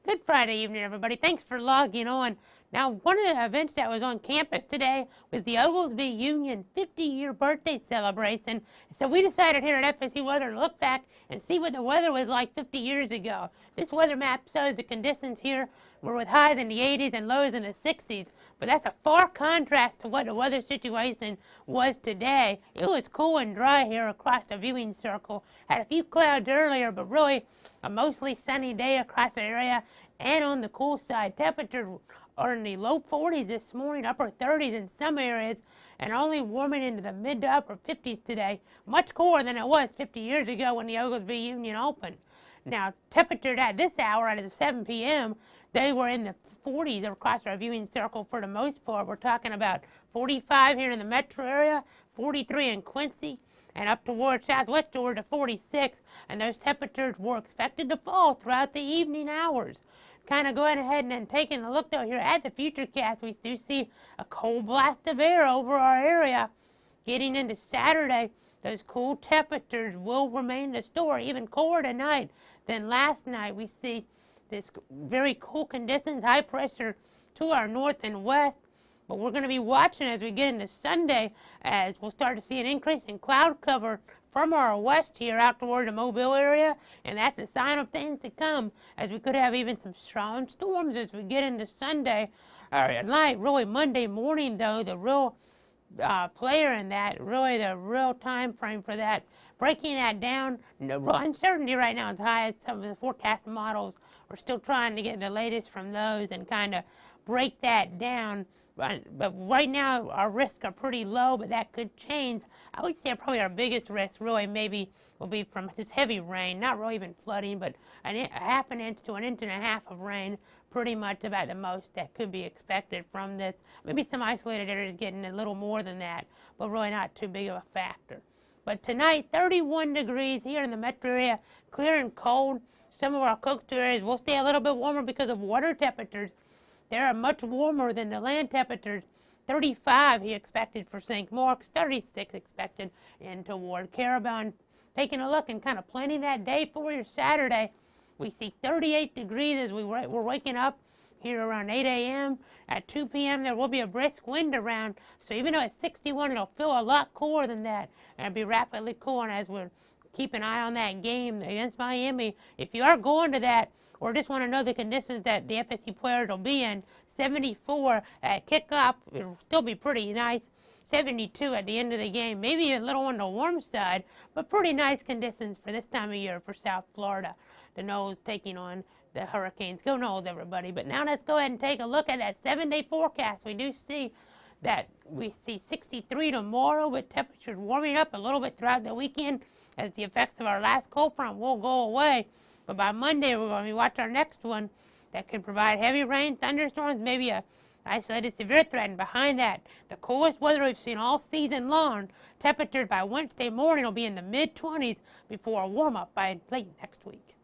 Good Friday evening, everybody. Thanks for logging on. Now, one of the events that was on campus today was the Oglesby Union 50-year birthday celebration. So we decided here at FSU Weather to look back and see what the weather was like 50 years ago. This weather map shows the conditions here were with highs in the 80s and lows in the 60s. But that's a far contrast to what the weather situation was today. It was cool and dry here across the viewing circle. Had a few clouds earlier, but really a mostly sunny day across the area. And on the cool side, temperatures are in the low 40s this morning, upper 30s in some areas, and only warming into the mid to upper 50s today. Much cooler than it was 50 years ago when the Oglesby Union opened. Now, temperatures at this hour, at 7 p.m., they were in the 40s across our viewing circle for the most part. We're talking about 45 here in the metro area, 43 in Quincy, and up towards southwest Georgia, 46. And those temperatures were expected to fall throughout the evening hours. Kind of going ahead and then taking a look though here at the Futurecast, we do see a cold blast of air over our area. Getting into Saturday, those cool temperatures will remain the story, even cooler tonight than last night. We see this very cool conditions, high pressure to our north and west. But we're going to be watching as we get into Sunday, as we'll start to see an increase in cloud cover from our west here out toward the Mobile area, and that's a sign of things to come, as we could have even some strong storms as we get into Sunday at night. Really Monday morning, though, the real player in that, really the real time frame for that, breaking that down. No real uncertainty right now as high as some of the forecast models. We're still trying to get the latest from those and kind of break that down. But right now our risks are pretty low, but that could change. I would say probably our biggest risk really maybe will be from this heavy rain, not really even flooding, but a half an inch to an inch and a half of rain, pretty much about the most that could be expected from this. Maybe some isolated areas getting a little more than that, but really not too big of a factor. But tonight, 31 degrees here in the metro area, clear and cold. Some of our coastal areas will stay a little bit warmer because of water temperatures. They are much warmer than the land temperatures. 35 he expected for St. Mark's, 36 expected in toward Carabel. Taking a look and kind of planning that day for your Saturday, we see 38 degrees as we're waking up here around 8 a.m. At 2 p.m. there will be a brisk wind around, so even though it's 61, it'll feel a lot cooler than that, and it'll be rapidly cooling as we're keep an eye on that game against Miami. If you are going to that or just want to know the conditions that the FSU players will be in, 74 at kickoff, it'll still be pretty nice. 72 at the end of the game, maybe a little on the warm side, but pretty nice conditions for this time of year for South Florida. The Noles taking on the Hurricanes. Go Noles, everybody. But now let's go ahead and take a look at that 7-day forecast. We do see that we see 63 tomorrow with temperatures warming up a little bit throughout the weekend as the effects of our last cold front will go away. But by Monday, we're going to watch our next one that could provide heavy rain, thunderstorms, maybe a isolated severe threat. And behind that, the coolest weather we've seen all season long. Temperatures by Wednesday morning will be in the mid-20s before a warm-up by late next week.